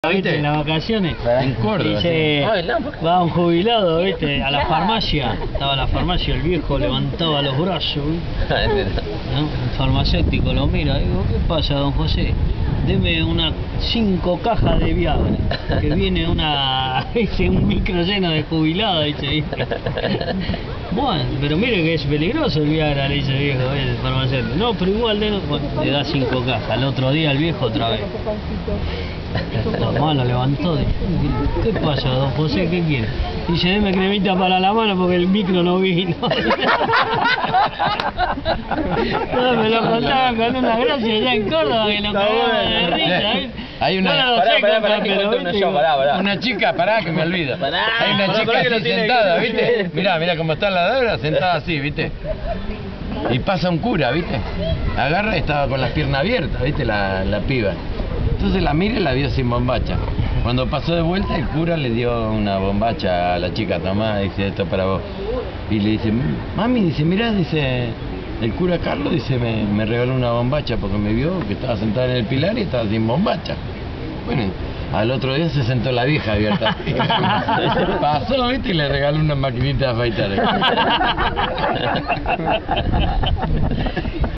¿Viste? En las vacaciones En Córdoba, dice, sí. va un jubilado, ¿viste? A la farmacia, estaba en la farmacia, el viejo levantaba los brazos, ¿no? Un farmacéutico lo mira, digo, ¿qué pasa, don José? Deme 5 cajas de Viagra, que viene dice, un micro lleno de jubilados, dice. Bueno, pero mire que es peligroso el Viagra, le dice el viejo, el farmacéutico. No, pero igual le da 5 cajas, al otro día el viejo otra vez. La mano levantó, ¿qué pasa, don José? ¿Qué quiere? Dice, deme cremita para la mano porque el micro no vino. No, me lo contaban con una gracia allá en Córdoba que nos cagamos de risa. Hay una... Una chica, pará que me olvido. Hay una chica así sentada, ¿viste? Mirá cómo está la dora, sentada así, ¿viste? Y pasa un cura, ¿viste? Agarra y estaba con las piernas abiertas, ¿viste? La piba. Entonces la mira y la vio sin bombacha. Cuando pasó de vuelta, el cura le dio una bombacha a la chica, tomá, dice, esto para vos. Y le dice, mami, dice, mirá, dice, el cura Carlos, dice, me regaló una bombacha porque me vio que estaba sentada en el pilar y estaba sin bombacha. Bueno, al otro día se sentó la vieja abierta. Pasó, ¿viste? Y le regaló una maquinita de afeitar.